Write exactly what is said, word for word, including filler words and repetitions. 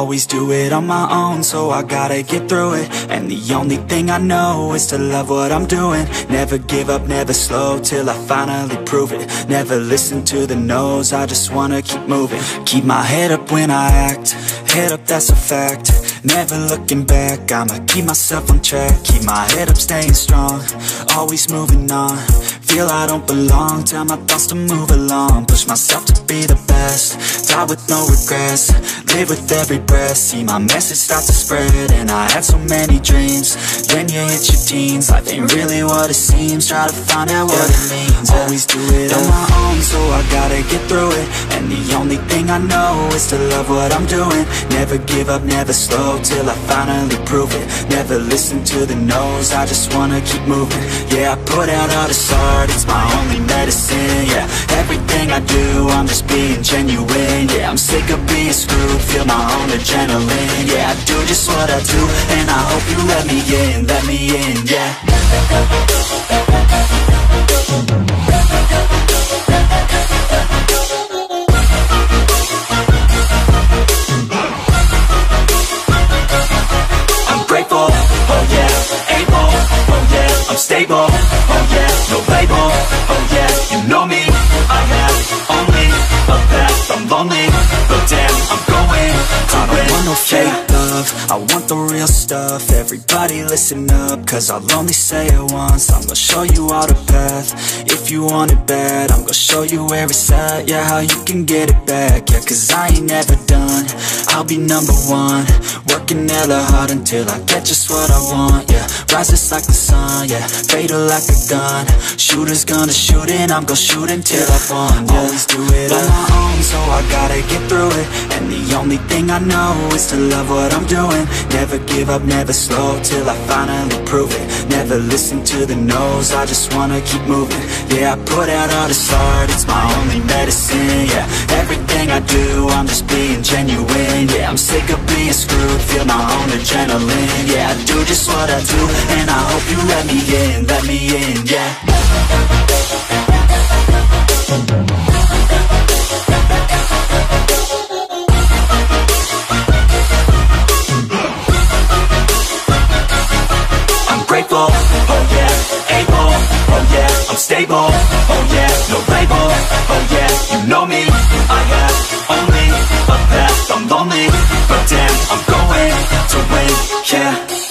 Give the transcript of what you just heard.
always do it on my own, so I gotta get through it. And the only thing I know is to love what I'm doing. Never give up, never slow, till I finally prove it. Never listen to the no's, I just wanna keep moving. Keep my head up when I act, head up, that's a fact. Never looking back, I'ma keep myself on track. Keep my head up, staying strong, always moving on. Feel I don't belong, tell my thoughts to move along. Push myself to be the best, die with no regrets. Live with every breath, see my message start to spread. And I had so many dreams, then you hit your teens. Life ain't really what it seems, try to find out what it means. Always do it on my own, so I gotta get through it. And the only thing I know is to love what I'm doing. Never give up, never slow, till I finally prove it. Never listen to the no's, I just wanna keep moving. Yeah, I put out all this art, it's my only medicine. Yeah, everything I do, I'm just being genuine. Yeah, I'm sick of being screwed, feel my own adrenaline. Yeah, I do just what I do, and I hope you let me in, let me in, yeah. I'm stable, oh yeah, no label, oh yeah, you know me. I have only a path, I'm lonely, but damn, I'm going to I don't want no fake love, I want the real stuff. Everybody listen up, cause I'll only say it once. I'm gonna show you all the path, if you want it bad. I'm gonna show you where it's at, yeah, how you can get it back. Yeah, cause I ain't never done, I'll be number one. Working hella hard until I get just what I want, yeah. Rises like the sun, yeah, fatal like a gun. Shooters gonna shoot and I'm gonna shoot until I won, yeah. Always do it on my own, so I gotta get through it. And the only thing I know is to love what I'm doing. Never give up, never slow, till I finally prove it. Never listen to the no's, I just wanna keep moving. Yeah, I put out all this art, it's my only medicine. Yeah, everything I do, I'm just being genuine. Yeah, I'm sick of being screwed, feel my own adrenaline. Yeah, I do just what I do, and I hope you let me in, let me in, yeah. I'm grateful, oh yeah, able, oh yeah, I'm stable, oh yeah, no label, oh yeah, you know me. I have only a path, I'm lonely, but damn, I'm going to win, yeah.